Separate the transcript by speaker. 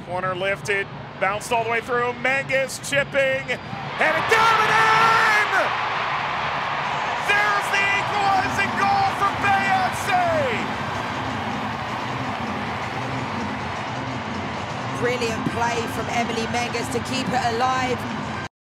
Speaker 1: Corner lifted, bounced all the way through. Menges chipping, headed down and in! There's the equalizing goal for BFC!
Speaker 2: Brilliant play from Emily Menges to keep it alive.